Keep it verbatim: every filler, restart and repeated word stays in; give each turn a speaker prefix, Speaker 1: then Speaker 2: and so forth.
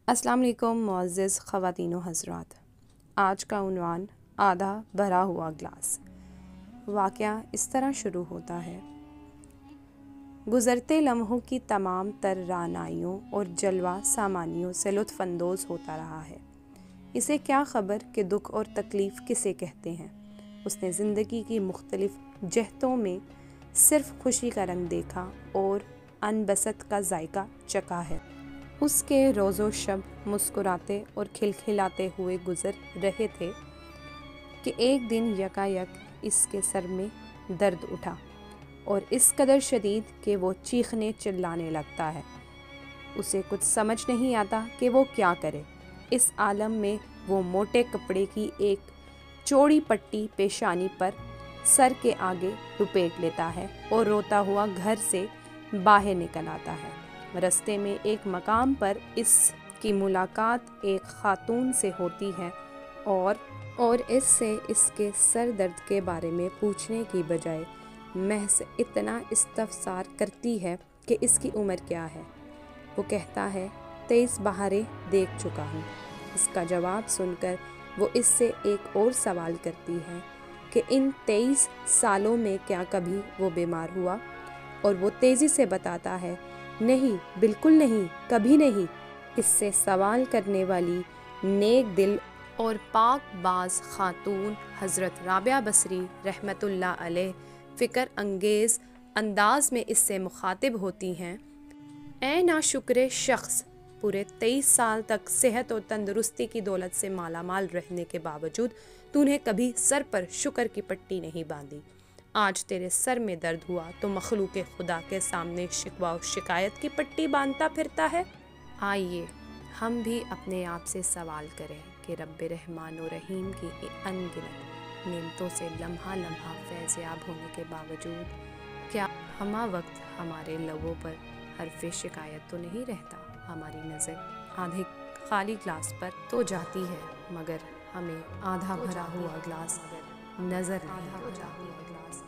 Speaker 1: अस्सलाम वालेकुम मुअज़्ज़िज़ ख़वातीन व हज़रात। आज का उन्वान आधा भरा हुआ गिलास। वाक़या इस तरह शुरू होता है। गुज़रते लम्हों की तमाम तर रानाइयों और जलवा सामानियों से लुत्फ़ अंदोज़ होता रहा है। इसे क्या ख़बर कि दुख और तकलीफ़ किसे कहते हैं। उसने ज़िंदगी की मुख्तलिफ़ जहतों में सिर्फ़ खुशी का रंग देखा और अनबसत का जायका चखा है। उसके रोज़ो शब मुस्कुराते और खिलखिलाते हुए गुज़र रहे थे कि एक दिन यकायक इसके सर में दर्द उठा और इस कदर शदीद कि वो चीखने चिल्लाने लगता है। उसे कुछ समझ नहीं आता कि वो क्या करे। इस आलम में वो मोटे कपड़े की एक चौड़ी पट्टी पेशानी पर सर के आगे लपेट लेता है और रोता हुआ घर से बाहर निकल आता है। रास्ते में एक मकाम पर इसकी मुलाकात एक खातून से होती है और और इससे इसके सर दर्द के बारे में पूछने की बजाय महज इतना इस्तफसार करती है कि इसकी उम्र क्या है। वो कहता है तेईस बहारें देख चुका हूँ। इसका जवाब सुनकर वो इससे एक और सवाल करती है कि इन तेईस सालों में क्या कभी वो बीमार हुआ, और वो तेज़ी से बताता है नहीं, बिल्कुल नहीं, कभी नहीं। इससे सवाल करने वाली नेक दिल और पाक बाज खातून हज़रत राबिया बसरी रहमतुल्लाह अलैह फ़िक्र अंगेज़ अंदाज में इससे मुखातिब होती हैं। ऐ नाशुक्रे शख्स, पूरे तेईस साल तक सेहत और तंदुरुस्ती की दौलत से माला माल रहने के बावजूद तूने कभी सर पर शुक्र की पट्टी नहीं बांधी। आज तेरे सर में दर्द हुआ तो मखलूक खुदा के सामने शिकवा और शिकायत की पट्टी बांधता फिरता है। आइए हम भी अपने आप से सवाल करें कि रब्बे रहमान और रहीम की अनगिनत नेमतों से लम्हा लम्हा फैज़याब होने के बावजूद क्या हमा वक्त हमारे लबों पर हरफ़े शिकायत तो नहीं रहता। हमारी नज़र आधे खाली गिलास पर तो जाती है, मगर हमें आधा भरा हुआ गिलास नज़र नहीं आता।